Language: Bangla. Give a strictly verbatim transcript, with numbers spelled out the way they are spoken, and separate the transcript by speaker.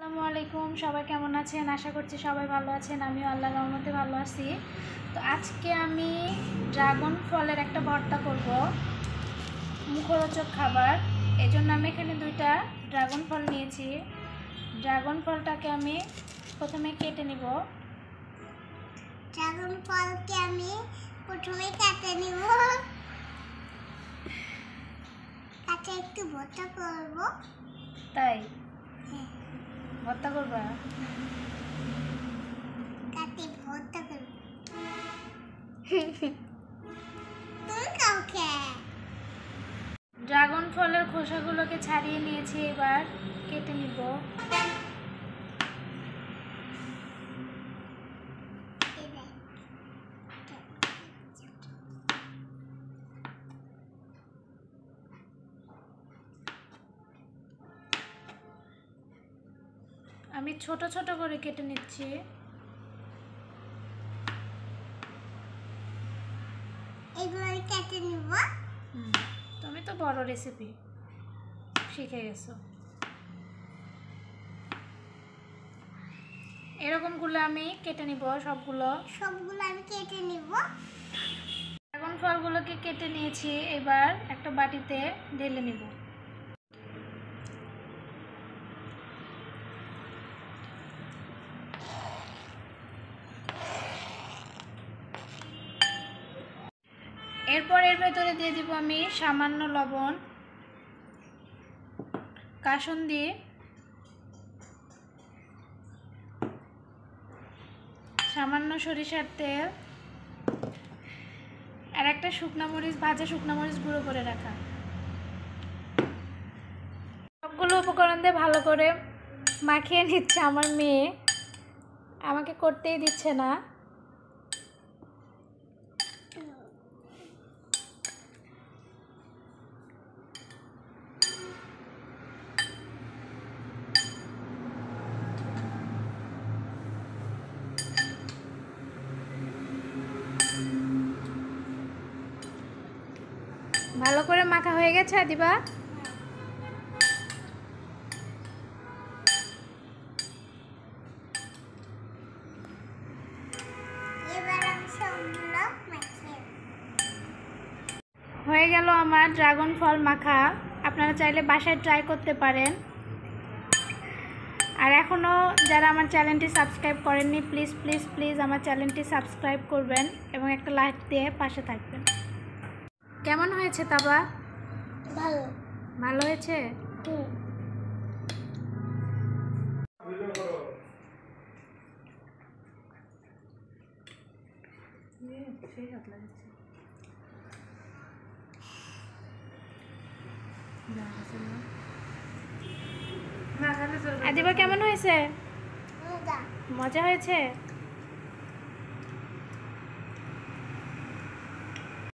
Speaker 1: আসসালামু আলাইকুম, সবাই কেমন আছেন? আশা করছি সবাই ভালো আছেন। আমিও আল্লাহর রহমতে ভালো আছি। তো আজকে আমি ড্রাগন ফলের একটা ভর্তা করব, মুখরোচক খাবার। এই জন্য আমি এখানে দুইটা ড্রাগন ফল নিয়েছি। ড্রাগন ফলটাকে আমি প্রথমে কেটে নিব।
Speaker 2: ড্রাগন ফলকে আমি প্রথমে কেটে নিব, কাটে একটু ভর্তা করব।
Speaker 1: তাই ভর্তা করবা?
Speaker 2: কাটে ভর্তা করব। তুমি কাউকে
Speaker 1: ড্রাগন ফলের খোসাগুলোকে ছাড়িয়ে নিয়েছি, এবার কেটে নিব। আমি ছোট ছোট করে কেটে নিচ্ছি।
Speaker 2: এগুলো আমি কেটে নিব।
Speaker 1: তুমি তো বড় রেসিপি শিখে গেছো। এরকমগুলো আমি কেটে নিব, সবগুলো
Speaker 2: সবগুলো আমি কেটে নিব।
Speaker 1: ড্রাগন ফলগুলোকে কেটে নিয়েছি, এবার একটা বাটিতে ঢেলে নিব। এরপর এর ভেতরে দিয়ে দিব আমি সামান্য লবণ, কাসুন্দি, সামান্য সরিষার তেল আর একটা শুকনো মরিচ, ভাজা শুকনো মরিচ গুঁড়ো করে রাখা। সবগুলো উপকরণ দিয়ে ভালো করে মাখিয়ে নিচ্ছে আমার মেয়ে, আমাকে করতেই দিচ্ছে না। ভালো করে মাখা হয়ে গেছে দিবা।
Speaker 2: এবার আমি সবগুলো মাখিয়ে
Speaker 1: হয়ে গেল আমার ড্রাগন ফল মাখা। আপনারা চাইলে বাসায় ট্রাই করতে পারেন। আর এখনও যারা আমার চ্যানেলটি সাবস্ক্রাইব করেননি, প্লিজ প্লিজ প্লিজ আমার চ্যানেলটি সাবস্ক্রাইব করবেন এবং একটা লাইক দিয়ে পাশে থাকবেন। কেমন হয়েছে তাবা?
Speaker 2: ভালো
Speaker 1: ভালো হয়েছে?
Speaker 2: হুম
Speaker 1: আদিবা কেমন হয়েছে?
Speaker 2: মজা
Speaker 1: মজা হয়েছে?